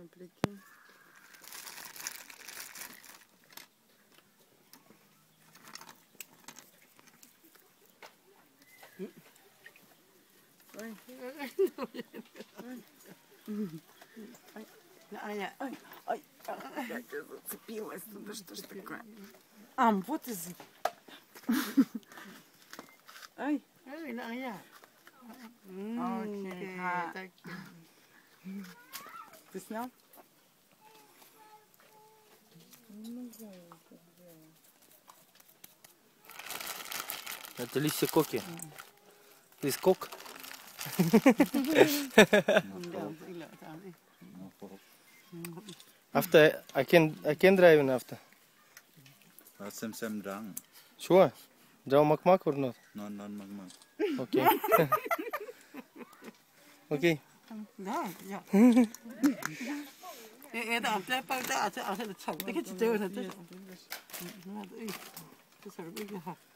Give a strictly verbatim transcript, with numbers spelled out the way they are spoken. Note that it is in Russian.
Ну, прикинь. Ой. Ой. Аня, ой, ой, я зацепилась туда, что ж такое? А, вот из... Ой. Ой, Аня. Окей. А. Ты снял? Это листья коки. Лист кок. After I can I can drive in after. Sem sem drang. Sure. Drive mak mak or not? Non non mak mak. Okay. Okay. Да, я. Это опять пойдет, а это а это чал. Ты хочешь делать это? Надо, ты сорви, ага.